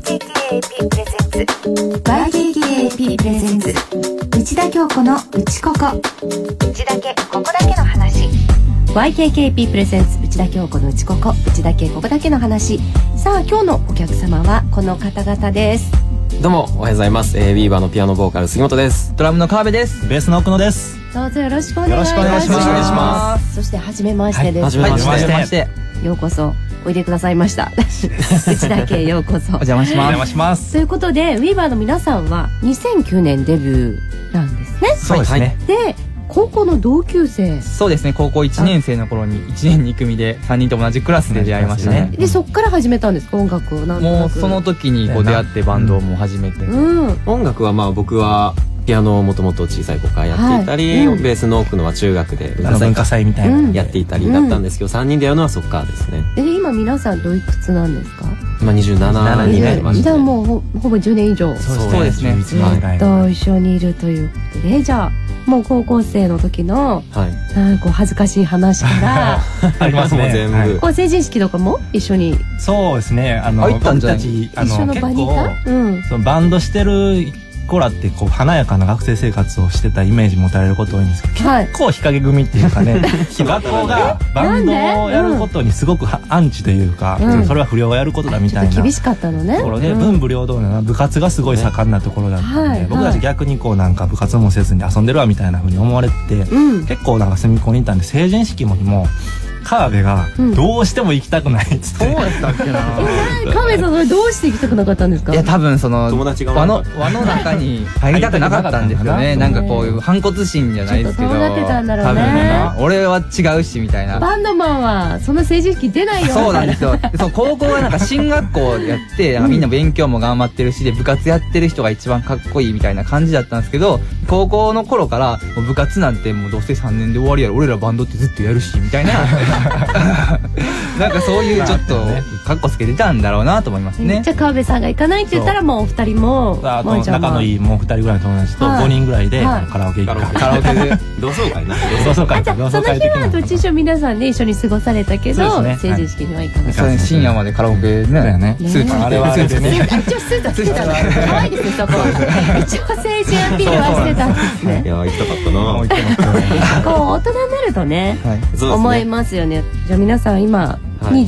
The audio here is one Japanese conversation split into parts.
YKKAP プレゼンツ内田京子の内ここ。内だけここだけの話。 YKKAP プレゼンツ内田京子の内ここ。内だけここだけの話。さあ今日のお客様はこの方々です。 どうもおはようございます。ウィーバーのピアノボーカル杉本です。 ドラムの川辺です。ベースの奥野です。 どうぞよろしくお願いします。そして初めましてです。 初めまして。 ようこそおいでくださいました。内田家ようこそ。 お邪魔します。お邪魔します。 ということでウィーバーの皆さんは2009年デビューなんですね。 そうですね。 で高校の同級生。 そうですね。高校1年生の頃に1年2組で3人と同じクラスで出会いましたね。 でそっから始めたんですか、音楽を。 もうその時にこう出会ってバンドをもう始めて。 音楽はまあ僕はピアノをもともと小さい子からやっていたり、ベースの奥野は中学で文化祭みたいなやっていたりだったんですけど、3人でやるのはそっからですね。 今皆さんどういくつなんですか？ 今27になりました。 じゃあもうほぼ10年以上そうですね。 ずっと一緒にいるということで、じゃあもう高校生の時のこう恥ずかしい話からありますね。 全部こう成人式とかも一緒に。 そうですね。 僕たち一緒の場にいた。 そのバンドしてる子らってこう華やかな学生生活をしてたイメージ持たれること多いんですけど、結構日陰組っていうかね、学校がバンドをやることにすごくアンチというか、それは不良がやることだみたいな厳しかったのね。 ところで文武両道な部活がすごい盛んなところだったんで、僕たち逆にこうなんか部活もせずに遊んでるわみたいな風に思われて、結構なんか隅っこにいたんで、成人式の日も川辺がどうしても行きたくないっつって。 そうやったっけな。 川辺さんそれどうして行きたくなかったんですか？ いや多分その友達が輪の中に入りたくなかったんですよね。なんかこういう反骨心じゃないですけど、 ちょっとどうなってたんだろうね。 多分俺は違うしみたいな。 バンドマンはそんな成人式出ないよ。 そうなんですよ。そう高校はなんか進学校やってみんな勉強も頑張ってるしで部活やってる人が一番かっこいいみたいな感じだったんですけど、高校の頃から部活なんてもうどうせ3年で終わりやろ、俺らバンドってずっとやるしみたいな。なんかそういうちょっとカッコつけてたんだろうなと思いますね。 じゃあ川辺さんが行かないって言ったらもうお二人も仲のいいもう2人ぐらいの友達と5人ぐらいでカラオケ行くか。 カラオケで同窓会な。 同窓会。 じゃあその日はどっちにしろ皆さんで一緒に過ごされたけど、成人式には行かなかった。 深夜までカラオケね。スーツあれはあれでね。 一応スーツは着てたの。可愛いですねそこ。一応成人アピールはしてたんですね。 いや行きたかったな。 こう大人になるとね思いますよね。じゃあ皆さん今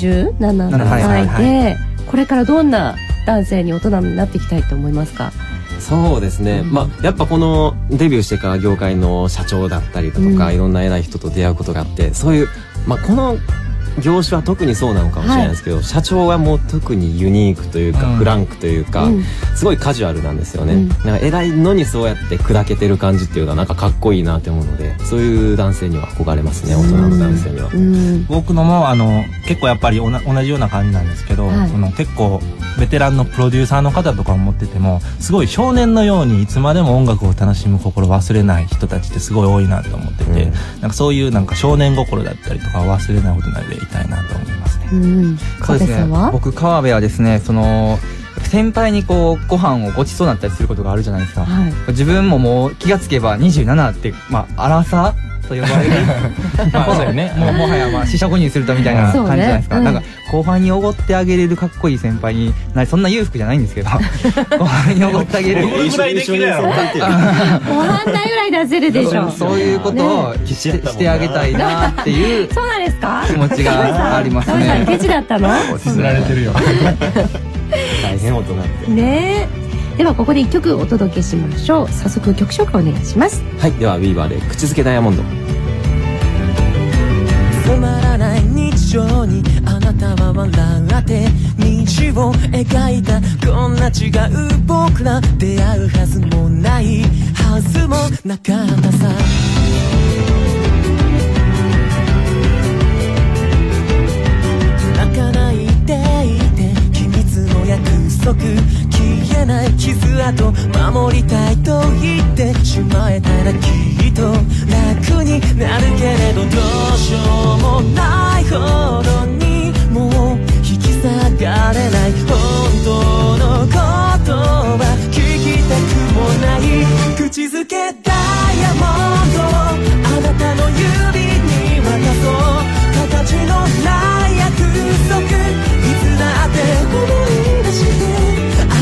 27歳でこれからどんな男性に大人になっていきたいと思いますか？ そうですね、やっぱこのデビューしてから業界の社長だったりだとか、いろんな偉い人と出会うことがあって、そういうこの業種は特にそうなのかもしれないですけど、社長はもう特にユニークというか、フランクというか、すごいカジュアルなんですよね。なんか偉いのにそうやって砕けてる感じっていうのはなんかかっこいいなって思うので、そういう男性には憧れますね、大人の男性には。 僕のも結構やっぱり同じような感じなんですけど、その結構ベテランのプロデューサーの方とかを持ってても、すごい少年のようにいつまでも音楽を楽しむ心を忘れない人たちってすごい多いなと思ってて、なんかそういうなんか少年心だったりとかを忘れない大人でいたいなと思いますね。 そうですね。僕川辺はですね、その先輩にこうご飯をごちそうになったりすることがあるじゃないですか。自分ももう気がつけば27ってアラサーと呼ばれるそうよね。もはや四捨五入するとみたいな感じじゃないですか。なんか後輩におごってあげれるかっこいい先輩にそんな裕福じゃないんですけど、後輩におごってあげるぐらいできるやろ。 ご飯代ぐらい出せるでしょ。 そういうことをしてあげたいなっていうそうなんですか、 気持ちがありますね。 ケチだったの？ 釣られてるよ。 大変大人ってね。ではここで1曲お届けしましょう。早速曲紹介お願いします。 はい、ではウィーバーで口づけダイヤモンド。 つまらない日常にあなたは笑って道を描いた、こんな違う僕ら出会うはずもないはずもなかったさ。泣かないでいて秘密の約束、消えない傷跡守りたいと言ってしまえたらきっと楽になるけれど、どうしようもないほどにもう引き下がれない本当のことは聞きたくもない。口づけダイヤモンド、あなたの指に渡そう、形のない約束、いつだって思い出して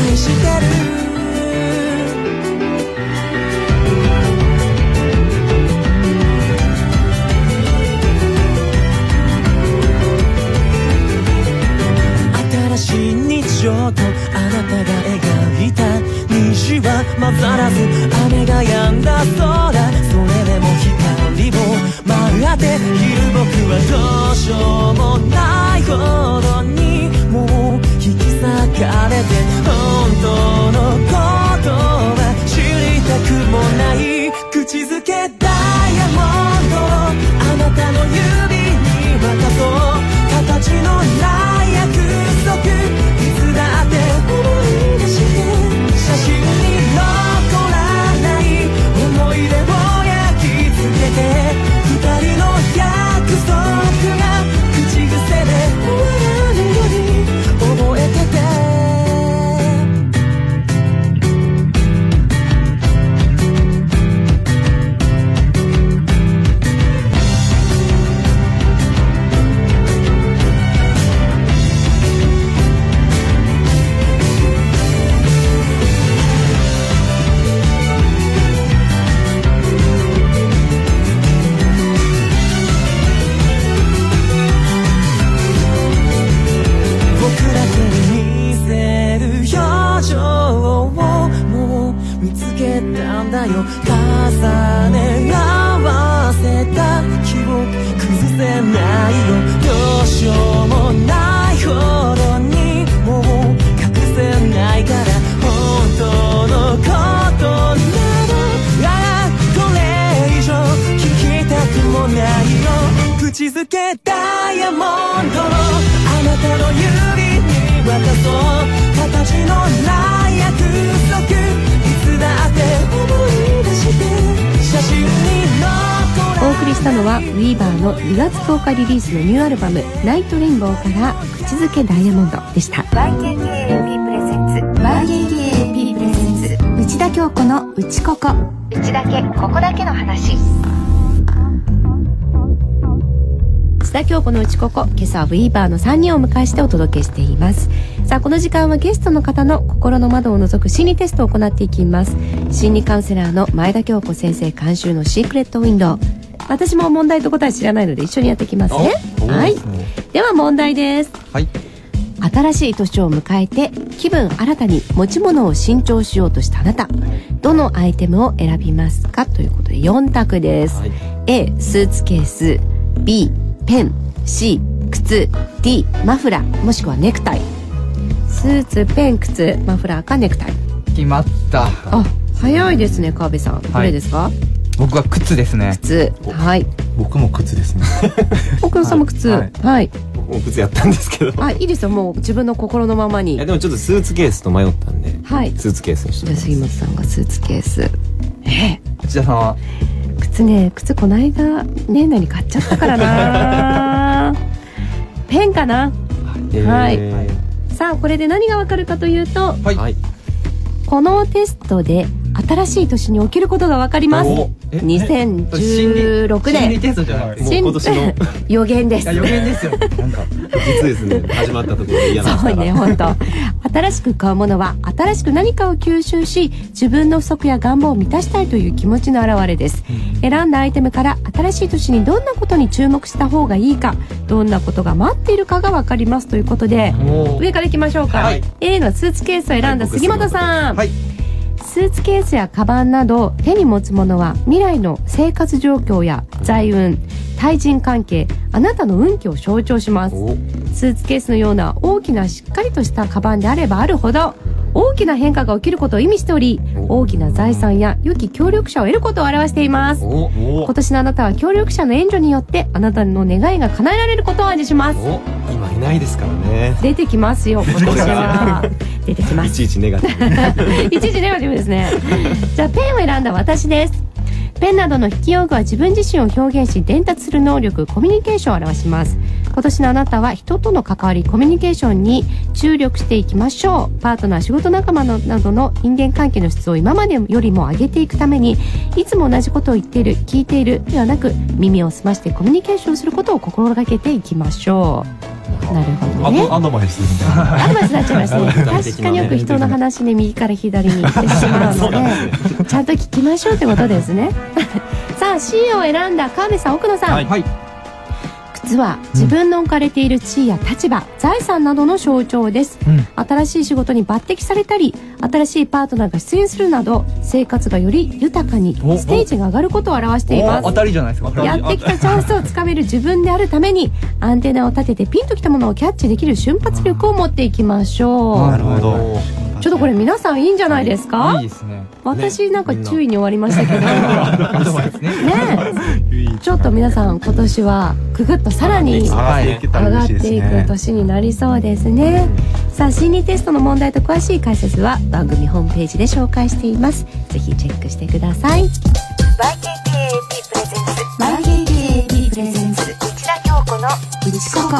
新しい日常とあなたが描いた虹は混ざらず雨が止んだ空、それでも光を待っている僕はどうしようもないほどにもう引き裂かれて、本当のことは知りたくもない。口づけダイヤモンドをあなたの指に渡そう。形のない約束、いつだって思い出して写真に残らない思い出を焼き付けて、二人の約束が口癖で終わらぬように覚えてて。だよ重ね合わせた記憶崩せないよ。どうしようもないほどにもう隠せないから、本当のことならこれ以上聞きたくもないよ。口づけダイヤモンドをあなたの指に渡そう。形のない約束、だって思い出して写真に残ら。 お送りしたのはウィーバーの2月10日リリースのニューアルバム「ナイトレインボー」から「口づけダイヤモンド」でした。 YKKAP プレゼンツ YKKAP プレゼンツ内田京子のうちここ、うちだけここだけの話。内田京子のうちここ、今朝はウィーバーの3人をお迎えしてお届けしています。さあこの時間はゲストの方の心の窓を覗く心理テストを行っていきます。心理カウンセラーの前田京子先生監修のシークレットウィンドウ、私も問題と答え知らないので一緒にやっていきますね。はい、では問題です。 はい。 新しい年を迎えて気分新たに持ち物を新調しようとしたあなた、どのアイテムを選びますかということで4択です、はい、A スーツケース、 B ペン、 C 靴、 D マフラーもしくはネクタイ。スーツ、ペン、靴、マフラーかネクタイ。 決まった。 あ、早いですね川辺さん。どれですか？ 僕は靴ですね。 靴。はい。 僕も靴ですね。 奥野さんも靴。はい。はい、 僕も靴やったんですけど。 あ、いいですよ。もう自分の心のままに。 いやでもちょっとスーツケースと迷ったんで。はい。スーツケースにしてます。 杉本さんがスーツケース。 内田さんは？ 靴ね、靴こないだ年内に買っちゃったからな。ペンかな。はい。さあこれで何がわかるかというと、はい、このテストで新しい年に起きることがわかります。2016年。心理テストじゃなくて、もう今年の予言です。 予言ですよ。なんか実ですね。始まったところで嫌な。 そうね、本当。新しく買うものは新しく何かを吸収し、自分の不足や願望を満たしたいという気持ちの表れです。選んだアイテムから新しい年にどんなことに注目した方がいいか、どんなことが待っているかがわかりますということで、上からいきましょうか。はい、A のスーツケースを選んだ杉本さん。はい。スーツケースやカバンなど手に持つものは未来の生活状況や財運、対人関係、あなたの運気を象徴します。スーツケースのような大きなしっかりとしたカバンであればあるほど大きな変化が起きることを意味しており、大きな財産や良き協力者を得ることを表しています。今年のあなたは協力者の援助によってあなたの願いが叶えられることを暗示します。 今いないですからね。 出てきますよ今年は。出てきます。 いちいちネガティブ。いちいちネガティブですね。じゃあペンを選んだ私です。ペンなどの筆記用具は自分自身を表現し伝達する能力、コミュニケーションを表します。今年のあなたは人との関わり、コミュニケーションに注力していきましょう。パートナー、仕事仲間などの人間関係の質を今までよりも上げていくために、いつも同じことを言っている、聞いているではなく、耳を澄ましてコミュニケーションすることを心がけていきましょう。なるほどね。 アドバイスみたいな。 アドバイスになっちゃいましたね。確かによく人の話ね、右から左に行ってしまうので、ちゃんと聞きましょうってことですね。さあ C を選んだ川辺さん、奥野さん。はい。靴実は自分の置かれている地位や立場、財産などの象徴です、新しい仕事に抜擢されたり、新しいパートナーが出演するなど、生活がより豊かにステージが上がることを表しています。 当たりじゃないですか。 やってきたチャンスをつかめる自分であるために、アンテナを立ててピンときたものをキャッチできる瞬発力を持っていきましょう。 なるほど。 ちょっとこれ皆さんいいんじゃないですか？ いいですね。 私なんか注意に終わりましたけどね、ちょっと皆さん今年はくぐっとさらに上がっていく年になりそうですね。さあ、心理テストの問題と詳しい解説は番組ホームページで紹介しています。ぜひチェックしてください。 YKKAP プレゼンツ内田京子のうちここ。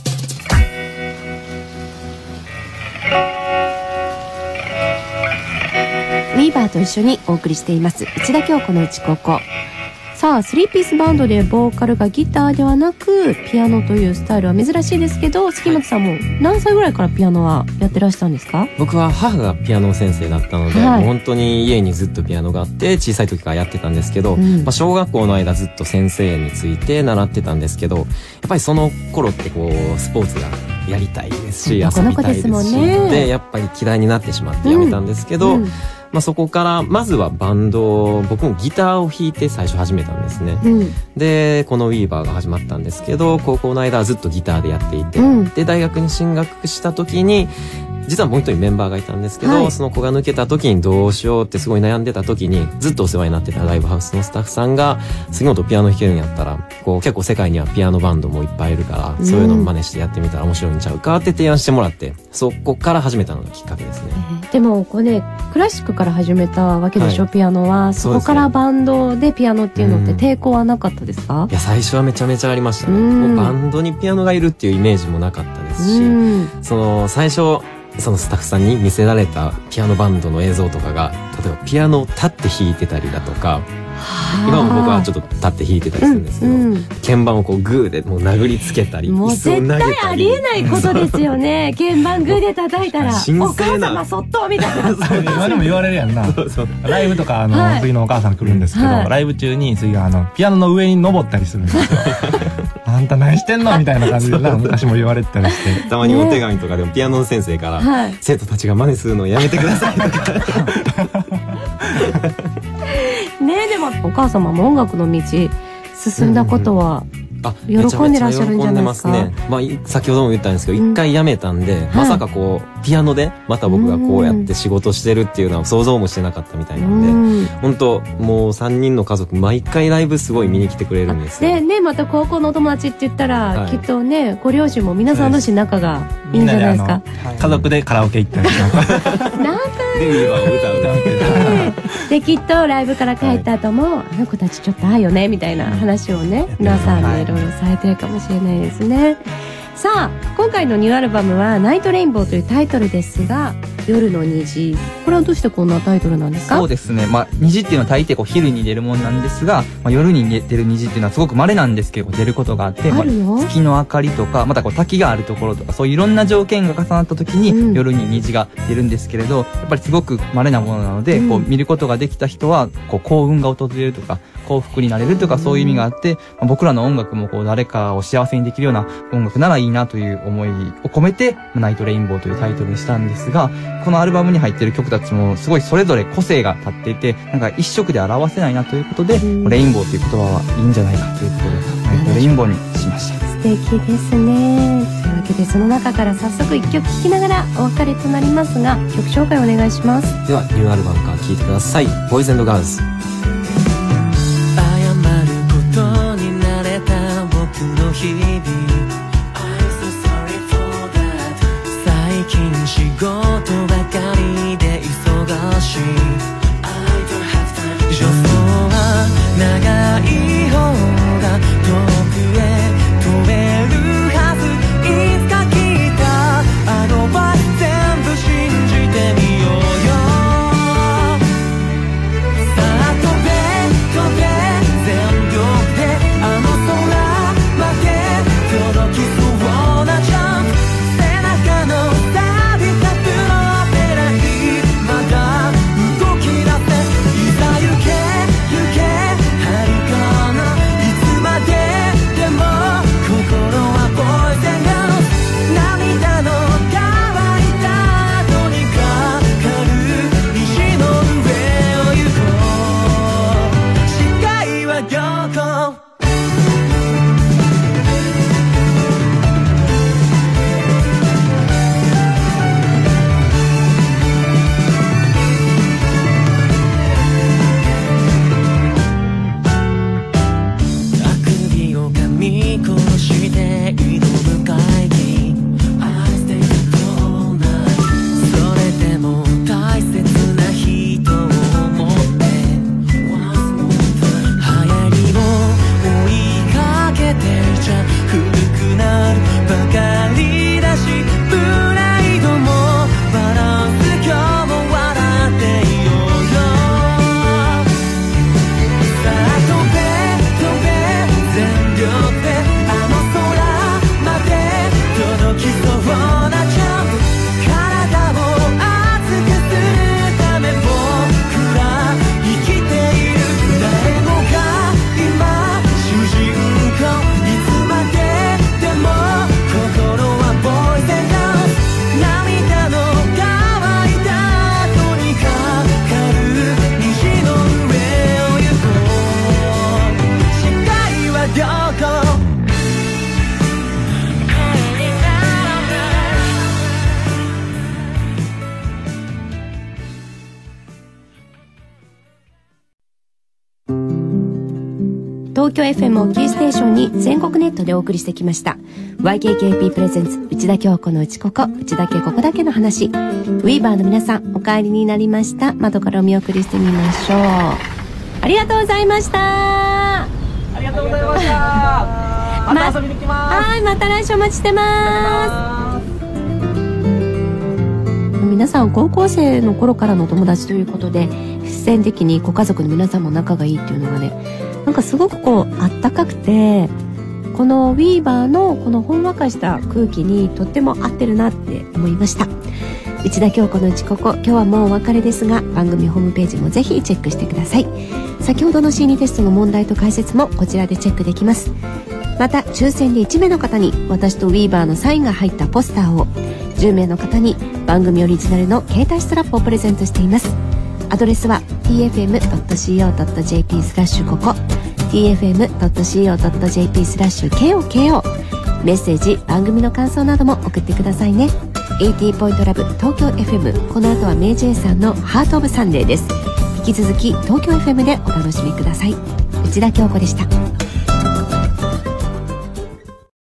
ウィーバーと一緒にお送りしています内田京子のうちここ。さあ、3ピースバンドでボーカルがギターではなくピアノというスタイルは珍しいですけど、杉本さんも何歳ぐらいからピアノはやってらしたんですか？ 僕は母がピアノ先生だったので、もう本当に家にずっとピアノがあって小さい時からやってたんですけど、小学校の間ずっと先生について習ってたんですけど、やっぱりその頃ってこうスポーツがやりたいですし遊びたいですし、でやっぱり嫌いになってしまってやめたんですけど、そこからまずはバンド、僕もギターを弾いて最初始めたんですね、でこのウィーバーが始まったんですけど、高校の間はずっとギターでやっていて、で大学に進学した時に実はもう一人メンバーがいたんですけど、その子が抜けた時にどうしようってすごい悩んでた時に、ずっとお世話になってたライブハウスのスタッフさんが杉本ピアノ弾けるんやったらこう結構世界にはピアノバンドもいっぱいいるから、そういうのを真似してやってみたら面白いんちゃうかって提案してもらって、そこから始めたのがきっかけですね。 でもこうね、クラシックから始めたわけでしょ、ピアノは。そこからバンドでピアノっていうのって抵抗はなかったですか？ いや、最初はめちゃめちゃありましたね。もうバンドにピアノがいるっていうイメージもなかったですし、その最初そのスタッフさんに見せられたピアノバンドの映像とかが、例えばピアノを立って弾いてたりだとか、今も僕はちょっと立って弾いてたりするんですけど、鍵盤をこうグーでもう殴りつけたり、 もう絶対ありえないことですよね。鍵盤グーで叩いたらお母様そっとみたいな。 今でも言われるやんな。ライブとか次のお母さん来るんですけど、ライブ中に次がピアノの上に登ったりするんですよ。あんた何してんのみたいな感じで昔も言われてたりして、 たまにお手紙とかでもピアノの先生から生徒たちが真似するのをやめてくださいとかねえ、でもお母様も音楽の道進んだことは喜んでらっしゃるんじゃないですか？ 先ほども言ったんですけど、一回辞めたんで、まさかこうピアノでまた僕がこうやって仕事してるっていうのは想像もしてなかったみたいなんで、本当もう3人の家族毎回ライブすごい見に来てくれるんですよ。 でね、また高校のお友達って言ったら、きっとね、ご両親も皆さん同士仲がいいんじゃないですか？ 家族でカラオケ行ったりとかなんかでウィーバーを歌うで、きっとライブから帰った後も、あの子たちちょっとああよねみたいな話をね、皆さんにいろいろされてるかもしれないですね。さあ、今回のニューアルバムはナイトレインボーというタイトルですが、夜の虹、これはどうしてこんなタイトルなんですか？ そうですね、虹っていうのは大抵こう昼に出るもんなんですが、夜に出る虹っていうのはすごく稀なんですけど出ることがあって、月の明かりとか、またこう滝があるところとか、そういういろんな条件が重なった時に夜に虹が出るんですけれど、やっぱりすごく稀なものなので、こう見ることができた人はこう幸運が訪れるとか幸福になれるとか、そういう意味があって、僕らの音楽もこう誰かを幸せにできるような音楽ならいいなという思いを込めてナイトレインボーというタイトルにしたんですが、このアルバムに入っている曲たちもすごいそれぞれ個性が立っていて、なんか一色で表せないなということで、レインボーという言葉はいいんじゃないかということでナイトレインボーにしました。 素敵ですね。というわけで、その中から早速一曲聴きながらお別れとなりますが、曲紹介お願いします。 ではニューアルバムから聴いてください。ボーイズ&ガールズ。 謝ることになれた僕の日々、最近仕事ばかりで忙しい。助走は長い方が遠くへ飛べるはず。いつか来たアドバイス全部信じてみようよ。さあ飛べ飛べ全力であの空まで届きそうなジャンプ、背中の錆びたブロー東京 FM をキーステーションに全国ネットでお送りしてきました YKKP プレゼンツ内田京子のうちここ、うちだけここだけの話。ウィーバーの皆さん、お帰りになりました。窓からお見送りしてみましょう。ありがとうございました。 ありがとうございました。また遊びに来ます。 はい、また来週お待ちしてます。皆さん高校生の頃からのお友達ということで、必然的にご家族の皆さんも仲がいいっていうのがね、なんかすごくこうあったかくて、このウィーバーのこのほんわかした空気にとっても合ってるなって思いました。内田京子のうちここ、今日はもうお別れですが、番組ホームページもぜひチェックしてください。先ほどの心理テストの問題と解説もこちらでチェックできます。また抽選で1名の方に私とウィーバーのサインが入ったポスターを、10名の方に番組オリジナルの携帯ストラップをプレゼントしています。アドレスは tfm.co.jp/ここ tfm.co.jp/KOKO。 メッセージ、番組の感想なども送ってくださいね。80ポイントラブ東京 FM、 この後はメイジェイさんのハートオブサンデーです。引き続き東京 FM でお楽しみください。内田京子でした。